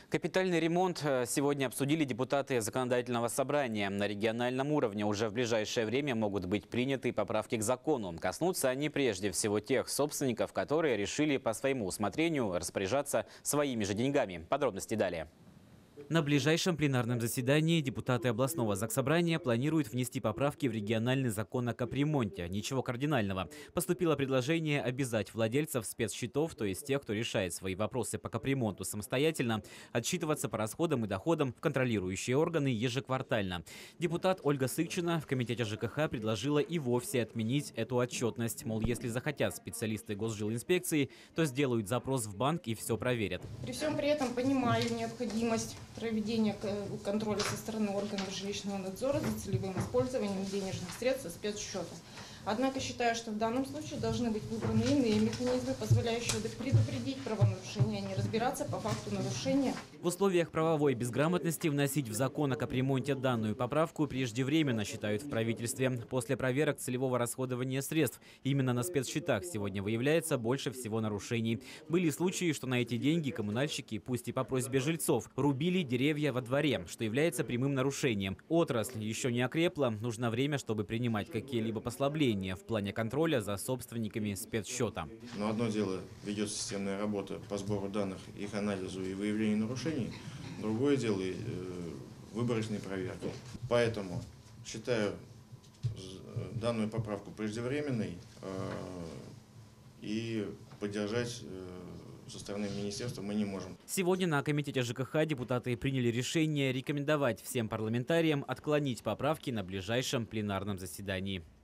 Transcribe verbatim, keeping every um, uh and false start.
Капитальный ремонт сегодня обсудили депутаты законодательного собрания. На региональном уровне уже в ближайшее время могут быть приняты поправки к закону. Коснутся они прежде всего тех собственников, которые решили по своему усмотрению распоряжаться своими же деньгами. Подробности далее. На ближайшем пленарном заседании депутаты областного заксобрания планируют внести поправки в региональный закон о капремонте. Ничего кардинального. Поступило предложение обязать владельцев спецсчетов, то есть тех, кто решает свои вопросы по капремонту самостоятельно, отчитываться по расходам и доходам в контролирующие органы ежеквартально. Депутат Ольга Сыкчина в комитете ЖКХ предложила и вовсе отменить эту отчетность. Мол, если захотят специалисты госжилинспекции, то сделают запрос в банк и все проверят. При всем при этом понимаю необходимость проведения контроля со стороны органов жилищного надзора за целевым использованием денежных средств со спецсчета. Однако считаю, что в данном случае должны быть выбраны иные механизмы, позволяющие предупредить правонарушения, а не разбираться по факту нарушения. В условиях правовой безграмотности вносить в закон о капремонте данную поправку преждевременно, считают в правительстве. После проверок целевого расходования средств именно на спецсчетах сегодня выявляется больше всего нарушений. Были случаи, что на эти деньги коммунальщики, пусть и по просьбе жильцов, рубили деревья во дворе, что является прямым нарушением. Отрасль еще не окрепла, нужно время, чтобы принимать какие-либо послабления в плане контроля за собственниками спецсчета. Но одно дело ведется системная работа по сбору данных, их анализу и выявлению нарушений, другое дело э, выборочные проверки. Поэтому считаю данную поправку преждевременной э, и поддержать э, со стороны министерства мы не можем. Сегодня на комитете ЖКХ депутаты приняли решение рекомендовать всем парламентариям отклонить поправки на ближайшем пленарном заседании.